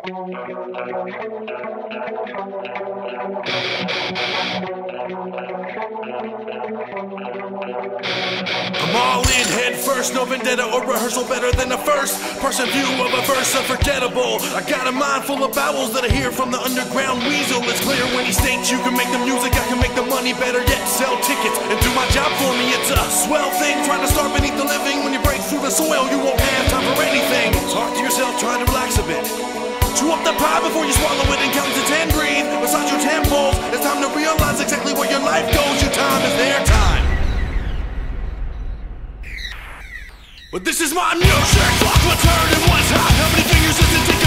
I'm all in head first, no vendetta or rehearsal, better than the first person view of a verse, unforgettable. I got a mind full of bowels that I hear from the underground weasel. It's clear when he states you can make the music, I can make the money, better yet sell tickets and do my job for me. It's a swell thing trying to start beneath the living. When you break through the soil, you won't have time for anything. Talk to yourself, try to relax a bit. Chew up the pie before you swallow it and count to 10. Breathe, massage your temples. It's time to realize exactly where your life goes. Your time is their time. But this is my music. Clock will turn and what's hot. How many fingers does it take?